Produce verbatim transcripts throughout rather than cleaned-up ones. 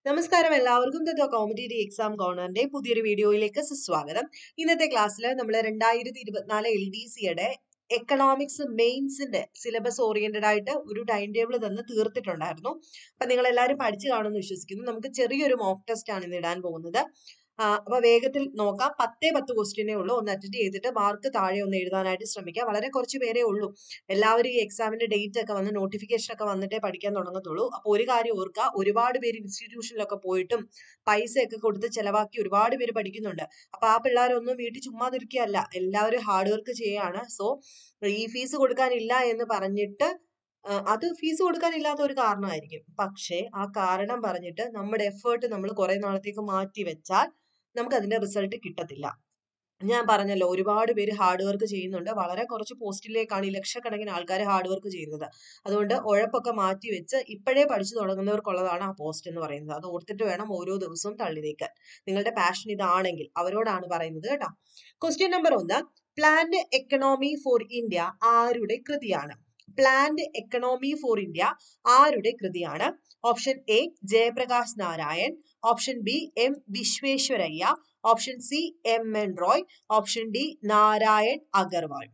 നമസ്കാരം എല്ലാവർക്കും തത്വ competitive exam കോർണറിന്റെ പുതിയൊരു വീഡിയോയിലേക്ക് സ്വാഗതം. ഇന്നത്തെ ക്ലാസ്സിൽ നമ്മൾ രണ്ടായിരത്തി ഇരുപത്തിനാല് എൽ ഡി സിയുടെ എക്കണോമിക്സ് മെയിൻസിന്റെ സിലബസ് ഓറിയന്റഡ് ആയിട്ട് ഒരു ടൈം ടേബിൾ തന്ന് തീർത്തിട്ടുണ്ടായിരുന്നു. അപ്പൊ നിങ്ങൾ എല്ലാവരും പഠിച്ചു കാണുമെന്ന് വിശ്വസിക്കുന്നു. നമുക്ക് ചെറിയൊരു മോക്ക് ടെസ്റ്റ് ആണ് ഇന്ന് ഇടാൻ പോകുന്നത്. അപ്പൊ വേഗത്തിൽ നോക്കാം. പത്തേ പത്ത് ക്വസ്റ്റ്യനേ ഉള്ളൂ. ഒന്ന് അറ്റൻഡ് ചെയ്തിട്ട് മാർക്ക് താഴെ ഒന്ന് എഴുതാനായിട്ട് ശ്രമിക്കുക. വളരെ കുറച്ച് പേരേ ഉള്ളൂ. എല്ലാവരും ഈ എക്സാമിന്റെ ഡേറ്റ് ഒക്കെ വന്ന് നോട്ടിഫിക്കേഷൻ ഒക്കെ വന്നിട്ടേ പഠിക്കാൻ തുടങ്ങത്തുള്ളൂ. അപ്പൊ ഒരു കാര്യം ഓർക്കുക, ഒരുപാട് പേര് ഇൻസ്റ്റിറ്റ്യൂഷനിലൊക്കെ പോയിട്ടും പൈസ ഒക്കെ കൊടുത്ത് ചെലവാക്കി ഒരുപാട് പേര് പഠിക്കുന്നുണ്ട്. അപ്പൊ ആ പിള്ളേരൊന്നും വീട്ടിൽ ചുമ്മാതിരിക്കുകയല്ല, എല്ലാവരും ഹാർഡ് വർക്ക് ചെയ്യാണ്. സോ ഈ ഫീസ് കൊടുക്കാനില്ല എന്ന് പറഞ്ഞിട്ട് അത് ഫീസ് കൊടുക്കാനില്ലാത്ത ഒരു കാരണമായിരിക്കും. പക്ഷേ ആ കാരണം പറഞ്ഞിട്ട് നമ്മുടെ എഫേർട്ട് നമ്മൾ കുറെ നാളത്തേക്ക് മാറ്റി വെച്ചാൽ നമുക്ക് അതിന്റെ റിസൾട്ട് കിട്ടത്തില്ല. ഞാൻ പറഞ്ഞല്ലോ, ഒരുപാട് പേര് ഹാർഡ് വർക്ക് ചെയ്യുന്നുണ്ട്. വളരെ കുറച്ച് പോസ്റ്റിലേക്കാണ് ഈ ലക്ഷക്കണക്കിന് ആൾക്കാർ ഹാർഡ് വർക്ക് ചെയ്യുന്നത്. അതുകൊണ്ട് ഉഴപ്പൊക്കെ മാറ്റി വെച്ച് ഇപ്പോഴേ പഠിച്ചു തുടങ്ങുന്നവർക്കുള്ളതാണ് ആ പോസ്റ്റ് എന്ന് പറയുന്നത്. അത് ഓർത്തിട്ട് വേണം ഓരോ ദിവസവും തള്ളി നീക്കാൻ. നിങ്ങളുടെ പാഷൻ ഇതാണെങ്കിൽ അവരോടാണ് പറയുന്നത് കേട്ടോ. ക്വസ്റ്റ്യൻ നമ്പർ ഒന്ന്, പ്ലാൻഡ് എക്കണോമി ഫോർ ഇന്ത്യ ആരുടെ കൃതിയാണ്? പ്ലാൻഡ് എക്കണോമി ഫോർ ഇന്ത്യ ആരുടെ കൃതിയാണ്? Option A Jayaprakash Narayan, option B M Visvesvaraya, option C M N Roy, option D Narayan Agarwal.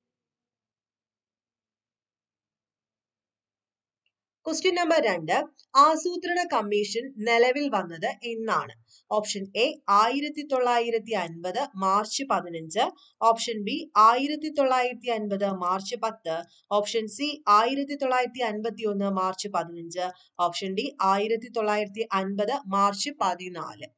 Question number രണ്ട്, ആസൂത്രണ കമ്മീഷൻ നിലവിൽ വന്നത് എന്നാണ്? ഓപ്ഷൻ എ ആയിരത്തി തൊള്ളായിരത്തി അൻപത് മാർച്ച് പതിനഞ്ച്, ഓപ്ഷൻ ബി ആയിരത്തി തൊള്ളായിരത്തി അൻപത് മാർച്ച് പത്ത്, ഓപ്ഷൻ സി ആയിരത്തി തൊള്ളായിരത്തി അൻപത്തി ഒന്ന് മാർച്ച് പതിനഞ്ച്, ഓപ്ഷൻ ഡി ആയിരത്തി തൊള്ളായിരത്തി അൻപത് മാർച്ച് പതിനാല്.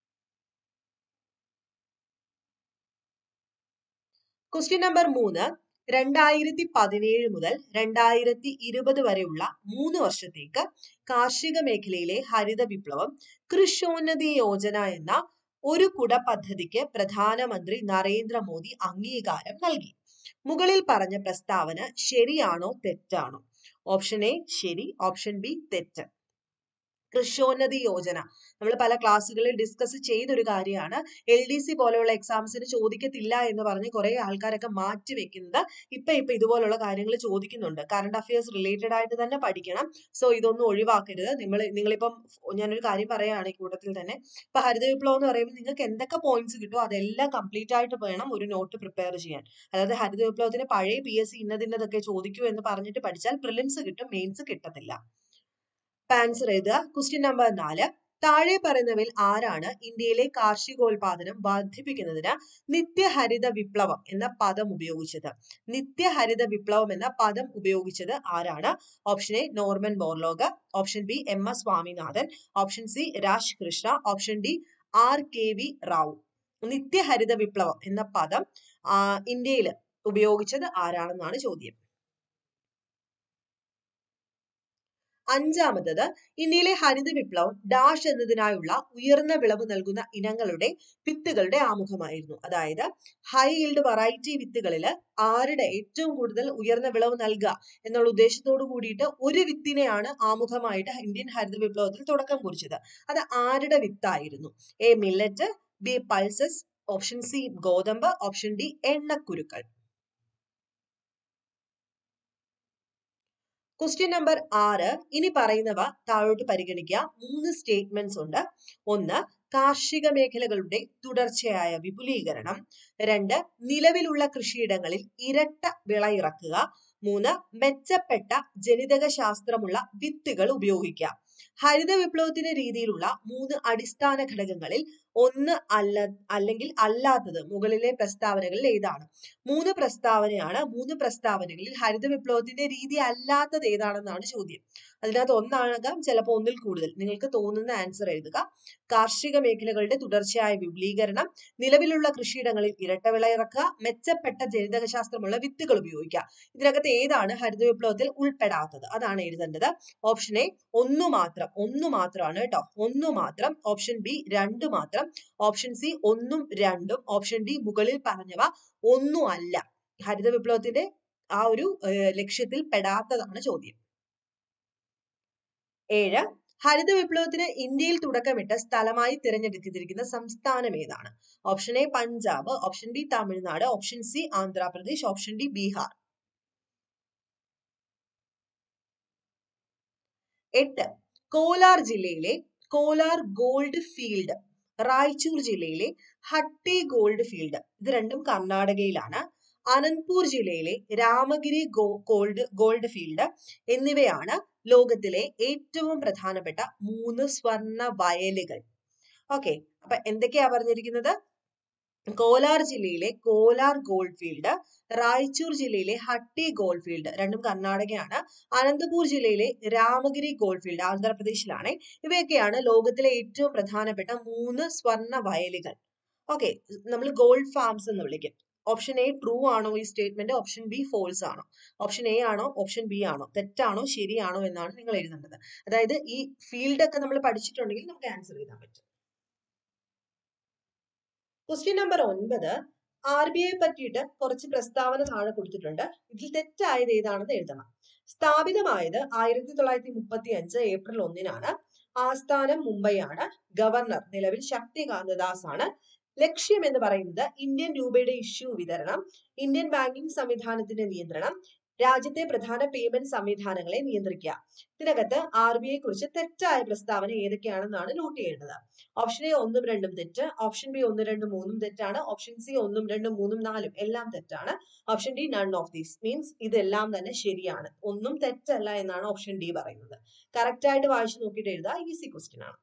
ക്വസ്റ്റ്യൻ നമ്പർ മൂന്ന്, രണ്ടായിരത്തി പതിനേഴ് മുതൽ രണ്ടായിരത്തി ഇരുപത് വരെയുള്ള മൂന്ന് വർഷത്തേക്ക് കാർഷിക മേഖലയിലെ ഹരിത വിപ്ലവം കൃഷ്യോന്നതി യോജന എന്ന ഒരു കുട പദ്ധതിക്ക് പ്രധാനമന്ത്രി നരേന്ദ്രമോദി അംഗീകാരം നൽകി. മുകളിൽ പറഞ്ഞ പ്രസ്താവന ശരിയാണോ തെറ്റാണോ? ഓപ്ഷൻ എ ശരി, ഓപ്ഷൻ ബി തെറ്റ്. കൃഷ്യോന്നതി യോജന നമ്മൾ പല ക്ലാസ്സുകളിൽ ഡിസ്കസ് ചെയ്തൊരു കാര്യമാണ്. എൽ ഡി സി പോലെയുള്ള എക്സാംസിന് ചോദിക്കത്തില്ല എന്ന് പറഞ്ഞ് കുറെ ആൾക്കാരൊക്കെ മാറ്റി വെക്കുന്നത് ഇപ്പൊ ഇപ്പൊ ഇതുപോലുള്ള കാര്യങ്ങൾ ചോദിക്കുന്നുണ്ട്. കറണ്ട് അഫയേഴ്സ് റിലേറ്റഡ് ആയിട്ട് തന്നെ പഠിക്കണം. സോ ഇതൊന്നും ഒഴിവാക്കരുത്. നിങ്ങൾ നിങ്ങളിപ്പം ഞാനൊരു കാര്യം പറയുകയാണ് ഈ കൂട്ടത്തിൽ തന്നെ. ഇപ്പൊ ഹരിത വിപ്ലവം എന്ന് പറയുമ്പോൾ നിങ്ങൾക്ക് എന്തൊക്കെ പോയിന്റ്സ് കിട്ടുമോ അതെല്ലാം കംപ്ലീറ്റ് ആയിട്ട് വേണം ഒരു നോട്ട് പ്രിപ്പയർ ചെയ്യാൻ. അതായത് ഹരിത വിപ്ലവത്തിന് പഴയ പി എസ് സി ഇന്നതിന്നതൊക്കെ ചോദിക്കൂ എന്ന് പറഞ്ഞിട്ട് പഠിച്ചാൽ പ്രിലിംസ് കിട്ടും, മെയിൻസ് കിട്ടത്തില്ല. ആൻസർ എഴുതുക. ക്വസ്റ്റ്യൻ നമ്പർ നാല്, താഴെ പറയുന്നവയിൽ ആരാണ് ഇന്ത്യയിലെ കാർഷികോൽപാദനം വർദ്ധിപ്പിക്കുന്നതിന് നിത്യഹരിത വിപ്ലവം എന്ന പദം ഉപയോഗിച്ചത്? നിത്യഹരിത വിപ്ലവം എന്ന പദം ഉപയോഗിച്ചത് ആരാണ്? Option A Norman Borlaug, option B M S Swaminathan, option C Raj Krishna, option D R K V Rao. നിത്യഹരിത വിപ്ലവം എന്ന പദം ഇന്ത്യയിൽ ഉപയോഗിച്ചത് ആരാണെന്നാണ് ചോദ്യം. അഞ്ചാമത്തത്, ഇന്ത്യയിലെ ഹരിത വിപ്ലവം ഡാഷ് എന്നതിനായുള്ള ഉയർന്ന വിളവ് നൽകുന്ന ഇനങ്ങളുടെ വിത്തുകളുടെ ആമുഖമായിരുന്നു. അതായത് ഹൈ ഈൽഡ് വെറൈറ്റി വിത്തുകളില് ആരുടെ ഏറ്റവും കൂടുതൽ ഉയർന്ന വിളവ് നൽകുക എന്നുള്ള ഉദ്ദേശത്തോടു കൂടിയിട്ട് ഒരു വിത്തിനെയാണ് ആമുഖമായിട്ട് ഇന്ത്യൻ ഹരിത വിപ്ലവത്തിൽ തുടക്കം കുറിച്ചത്. അത് ആരുടെ വിത്തായിരുന്നു? A millet, B pulses, option C ഗോതമ്പ്, ഓപ്ഷൻ ഡി എണ്ണക്കുരുക്കൾ. ക്വസ്റ്റ്യൻ നമ്പർ ആറ്, ഇനി പറയുന്നവ താഴോട്ട് പരിഗണിക്കുക. മൂന്ന് സ്റ്റേറ്റ്മെന്റ്സ് ഉണ്ട്. ഒന്ന്, കാർഷിക മേഖലകളുടെ തുടർച്ചയായ വിപുലീകരണം. രണ്ട്, നിലവിലുള്ള കൃഷിയിടങ്ങളിൽ ഇരട്ട വിള ഇറക്കുക. മൂന്ന്, മെച്ചപ്പെട്ട ജനിതക ശാസ്ത്രമുള്ള വിത്തുകൾ ഉപയോഗിക്കുക. ഹരിത വിപ്ലവത്തിന്റെ രീതിയിലുള്ള മൂന്ന് അടിസ്ഥാന ഘടകങ്ങളിൽ ഒന്ന് അല്ല അല്ലെങ്കിൽ അല്ലാത്തത് മുകളിലെ പ്രസ്താവനകളിൽ ഏതാണ്? മൂന്ന് പ്രസ്താവനയാണ്. മൂന്ന് പ്രസ്താവനകളിൽ ഹരിത വിപ്ലവത്തിന്റെ രീതി അല്ലാത്തത് ഏതാണെന്നാണ് ചോദ്യം. അതിനകത്ത് ഒന്നാകാം, ചിലപ്പോൾ ഒന്നിൽ കൂടുതൽ. നിങ്ങൾക്ക് തോന്നുന്ന ആൻസർ എഴുതുക. കാർഷിക മേഖലകളുടെ തുടർച്ചയായ വിപുലീകരണം, നിലവിലുള്ള കൃഷിയിടങ്ങളിൽ ഇരട്ടവിള ഇറക്കുക, മെച്ചപ്പെട്ട ജനിതകശാസ്ത്രമുള്ള വിത്തുകൾ ഉപയോഗിക്കുക. ഇതിനകത്ത് ഏതാണ് ഹരിത വിപ്ലവത്തിൽ ഉൾപ്പെടാത്തത്? അതാണ് എഴുതേണ്ടത്. ഓപ്ഷൻ എ ഒന്നു മാത്രം, ഒന്നു മാത്രമാണ് കേട്ടോ, ഒന്നു മാത്രം. ഓപ്ഷൻ ബി രണ്ട് മാത്രം, ഓപ്ഷൻ സി ഒന്നും രണ്ടും, ഓപ്ഷൻ ഡി മുകളിൽ പറഞ്ഞവ ഒന്നും അല്ല. ഹരിത വിപ്ലവത്തിന്റെ ആ ഒരു ലക്ഷ്യത്തിൽ പെടാത്തതാണ് ചോദ്യം. ഏഴ്, ഹരിത വിപ്ലവത്തിന് ഇന്ത്യയിൽ തുടക്കമിട്ട സ്ഥലമായി തിരഞ്ഞെടുത്തിരിക്കുന്ന സംസ്ഥാനം ഏതാണ്? Option A Punjab, option B Tamil Nadu, option C Andhra Pradesh, option D Bihar. എട്ട്, കോലാർ ജില്ലയിലെ കോലാർ ഗോൾഡ് ഫീൽഡ് റായ്ചൂർ ജില്ലയിലെ ഹട്ടി ഗോൾഡ് ഫീൽഡ് ഇത് രണ്ടും കർണാടകയിലാണ്. അനന്ത്പൂർ ജില്ലയിലെ Ramagiri go gold gold field എന്നിവയാണ് ലോകത്തിലെ ഏറ്റവും പ്രധാനപ്പെട്ട മൂന്ന് സ്വർണ്ണ വയലുകൾ. ഓക്കെ, അപ്പൊ എന്തൊക്കെയാ പറഞ്ഞിരിക്കുന്നത്? കോലാർ ജില്ലയിലെ കോലാർ ഗോൾഡ് ഫീൽഡ്, റായ്ചൂർ ജില്ലയിലെ ഹട്ടി ഗോൾഡ് ഫീൽഡ് രണ്ടും കർണാടകയാണ്, അനന്തപൂർ ജില്ലയിലെ രാമഗിരി ഗോൾഡ് ഫീൽഡ് ആന്ധ്രാപ്രദേശിലാണ്. ഇവയൊക്കെയാണ് ലോകത്തിലെ ഏറ്റവും പ്രധാനപ്പെട്ട മൂന്ന് സ്വർണ്ണ വയലുകൾ. ഓക്കെ, നമ്മൾ ഗോൾഡ് ഫാംസ് എന്ന് വിളിക്കും. ഓപ്ഷൻ എ ട്രൂ ആണോ ഈ സ്റ്റേറ്റ്മെന്റ്, ഓപ്ഷൻ ബി ഫോൾസ് ആണോ, ഓപ്ഷൻ എ ആണോ ഓപ്ഷൻ ബി ആണോ, തെറ്റാണോ ശരിയാണോ എന്നാണ് നിങ്ങൾ എഴുതേണ്ടത്. അതായത് ഈ ഫീൽഡ് ഒക്കെ നമ്മൾ പഠിച്ചിട്ടുണ്ടെങ്കിൽ നമുക്ക് ആൻസർ ചെയ്താൻ പറ്റും. ക്വസ്റ്റ്യൻ നമ്പർ ഒൻപത്, ആർ ബി ഐ പറ്റിയിട്ട് കുറച്ച് പ്രസ്താവന താഴെ കൊടുത്തിട്ടുണ്ട്. ഇതിൽ തെറ്റായത് ഏതാണെന്ന് എഴുതണം. സ്ഥാപിതമായത് ആയിരത്തി തൊള്ളായിരത്തി മുപ്പത്തി അഞ്ച് ഏപ്രിൽ ഒന്നിനാണ്. ആസ്ഥാനം മുംബൈയാണ്. ഗവർണർ നിലവിൽ ശക്തികാന്ത ദാസ് ആണ്. ലക്ഷ്യം എന്ന് പറയുന്നത് ഇന്ത്യൻ രൂപയുടെ ഇഷ്യൂ വിതരണം, ഇന്ത്യൻ ബാങ്കിംഗ് സംവിധാനത്തിന്റെ നിയന്ത്രണം, രാജ്യത്തെ പ്രധാന പേയ്മെന്റ് സംവിധാനങ്ങളെ നിയന്ത്രിക്കുക. ഇതിനകത്ത് ആർ ബി ഐ കുറിച്ച് തെറ്റായ പ്രസ്താവന ഏതൊക്കെയാണെന്നാണ് നോട്ട് ചെയ്യേണ്ടത്. ഓപ്ഷൻ എ ഒന്നും രണ്ടും തെറ്റ്, ഓപ്ഷൻ ബി ഒന്ന് രണ്ടും മൂന്നും തെറ്റാണ്, ഓപ്ഷൻ സി ഒന്നും രണ്ടും മൂന്നും നാലും എല്ലാം തെറ്റാണ്, option D none of these means ഇതെല്ലാം തന്നെ ശരിയാണ്, ഒന്നും തെറ്റല്ല എന്നാണ് ഓപ്ഷൻ ഡി പറയുന്നത്. കറക്റ്റ് ആയിട്ട് വായിച്ചു നോക്കിയിട്ട് എഴുതുക. ഈസി ക്വസ്റ്റ്യൻ ആണ്.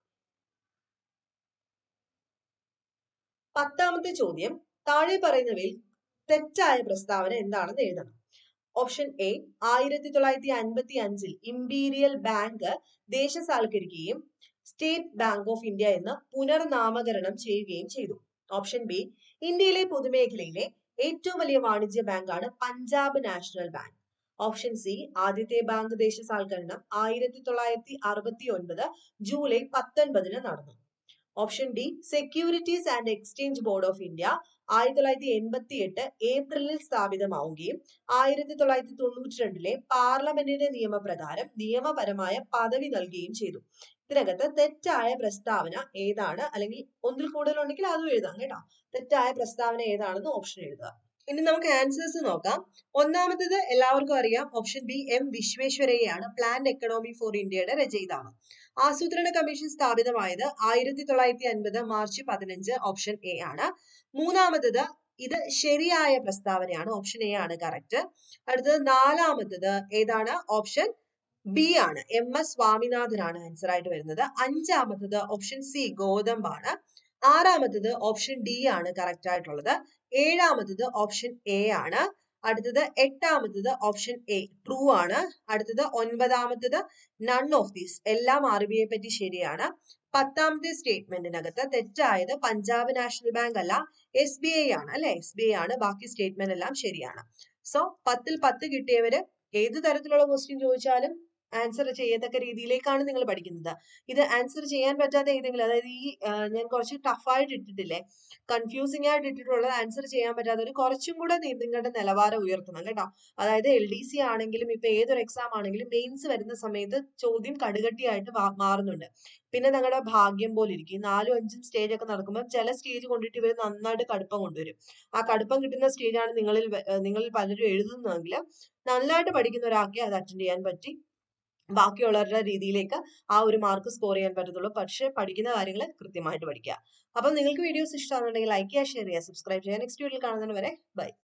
പത്താമത്തെ ചോദ്യം, താഴെ പറയുന്നവയിൽ തെറ്റായ പ്രസ്താവന എന്താണെന്ന് എഴുതണം. ഓപ്ഷൻ എ, ആയിരത്തി തൊള്ളായിരത്തി അൻപത്തി അഞ്ചിൽ ഇംപീരിയൽ ബാങ്ക് ദേശസാൽക്കരിക്കുകയും സ്റ്റേറ്റ് ബാങ്ക് ഓഫ് ഇന്ത്യ എന്ന് പുനർനാമകരണം ചെയ്യുകയും ചെയ്തു. ഓപ്ഷൻ ബി, ഇന്ത്യയിലെ പൊതുമേഖലയിലെ ഏറ്റവും വലിയ വാണിജ്യ ബാങ്കാണ് Punjab National Bank. Option C, ആദ്യത്തെ ബാങ്ക് ദേശസാൽക്കരണം ആയിരത്തി തൊള്ളായിരത്തി അറുപത്തി ഒൻപത് ജൂലൈ പത്തൊൻപതിന് നടന്നു. Option D, Securities and Exchange Board of India ആയിരത്തി തൊള്ളായിരത്തി എൺപത്തി എട്ട് ഏപ്രിലിൽ സ്ഥാപിതമാവുകയും ആയിരത്തി തൊള്ളായിരത്തി തൊണ്ണൂറ്റി രണ്ടിലെ പാർലമെന്റിന്റെ നിയമപ്രകാരം നിയമപരമായ പദവി നൽകുകയും ചെയ്തു. ഇതിനകത്ത് തെറ്റായ പ്രസ്താവന ഏതാണ്, അല്ലെങ്കിൽ ഒന്നിൽ കൂടുതൽ ഉണ്ടെങ്കിൽ അതും എഴുതാം കേട്ടോ. തെറ്റായ പ്രസ്താവന ഏതാണെന്ന് ഓപ്ഷൻ എഴുതുക. ഇനി നമുക്ക് ആൻസേഴ്സ് നോക്കാം. ഒന്നാമത്തേത് എല്ലാവർക്കും അറിയാം, ഓപ്ഷൻ ബി എം വിശ്വേശ്വരയ്യയാണ് പ്ലാൻഡ് എക്കണോമി ഫോർ ഇന്ത്യയുടെ രചയിതാവ്. ആസൂത്രണ കമ്മീഷൻ സ്ഥാപിതമായത് ആയിരത്തി തൊള്ളായിരത്തി അൻപത് മാർച്ച് പതിനഞ്ച്, ഓപ്ഷൻ എ ആണ്. മൂന്നാമത്തത് ഇത് ശരിയായ പ്രസ്താവനയാണ്, ഓപ്ഷൻ എ ആണ് കറക്റ്റ്. അടുത്തത് നാലാമത്തത് ഏതാണ്, ഓപ്ഷൻ ബി ആണ്, എം എസ് സ്വാമിനാഥനാണ് ആൻസർ ആയിട്ട് വരുന്നത്. അഞ്ചാമത്തത് ഓപ്ഷൻ സി ഗോതമ്പാണ്. ആറാമത്തത് ഓപ്ഷൻ ഡി ആണ് കറക്റ്റ് ആയിട്ടുള്ളത്. ഏഴാമത്തത് ഓപ്ഷൻ എ ആണ്. അടുത്തത് എട്ടാമത്തത് ഓപ്ഷൻ എ ട്രൂ ആണ്. അടുത്തത് ഒൻപതാമത്തത് നൺ ഓഫ് ദീസ് എല്ലാം ആർ ബി ഐ പറ്റി ശരിയാണ്. പത്താമത്തെ സ്റ്റേറ്റ്മെന്റിനകത്ത് തെറ്റായത് പഞ്ചാബ് നാഷണൽ ബാങ്ക് അല്ല എസ് ബി ഐ ആണ് അല്ലെ, എസ് ബി ഐ ആണ്. ബാക്കി സ്റ്റേറ്റ്മെന്റ് എല്ലാം ശരിയാണ്. സോ പത്തിൽ പത്ത് കിട്ടിയവര് ഏത് തരത്തിലുള്ള ക്വസ്റ്റ്യൻ ചോദിച്ചാലും ആൻസർ ചെയ്യത്തക്ക രീതിയിലേക്കാണ് നിങ്ങൾ പഠിക്കുന്നത്. ഇത് ആൻസർ ചെയ്യാൻ പറ്റാത്ത ഏതെങ്കിലും, അതായത് ഈ ഞാൻ കുറച്ച് ടഫായിട്ട് ഇട്ടിട്ടില്ലേ, കൺഫ്യൂസിംഗ് ആയിട്ട് ഇട്ടിട്ടുള്ളത് ആൻസർ ചെയ്യാൻ പറ്റാത്തവർ കുറച്ചും കൂടെ നിങ്ങളുടെ നിലവാരം ഉയർത്തണം കേട്ടോ. അതായത് എൽ ഡി സി ആണെങ്കിലും ഇപ്പൊ ഏതൊരു എക്സാം ആണെങ്കിലും മെയിൻസ് വരുന്ന സമയത്ത് ചോദ്യം കടുകട്ടിയായിട്ട് മാറുന്നുണ്ട്. പിന്നെ നിങ്ങളുടെ ഭാഗ്യം പോലെ ഇരിക്കും. നാലും അഞ്ചും സ്റ്റേജ് ഒക്കെ നടക്കുമ്പോൾ ചില സ്റ്റേജ് കൊണ്ടിട്ട് ഇവർ നന്നായിട്ട് കടുപ്പം കൊണ്ടുവരും. ആ കടുപ്പം കിട്ടുന്ന സ്റ്റേജാണ് നിങ്ങളിൽ നിങ്ങളിൽ പലരും എഴുതുന്നതെങ്കിൽ നന്നായിട്ട് പഠിക്കുന്ന ഒരാൾക്ക് അത് അറ്റൻഡ് ചെയ്യാൻ പറ്റി ബാക്കിയുള്ളവരുടെ രീതിയിലേക്ക് ആ ഒരു മാർക്ക് സ്കോർ ചെയ്യാൻ പറ്റത്തുള്ളൂ. പക്ഷെ പഠിക്കുന്ന കാര്യങ്ങൾ കൃത്യമായിട്ട് പഠിക്കുക. അപ്പം നിങ്ങൾക്ക് വീഡിയോസ് ഇഷ്ടമാണെന്നുണ്ടെങ്കിൽ ലൈക്ക് ചെയ്യുക, ഷെയർ ചെയ്യുക, സബ്സ്ക്രൈബ് ചെയ്യുക. നെക്സ്റ്റ് വീഡിയോയിൽ കാണുന്നതിന് വരെ ബൈ.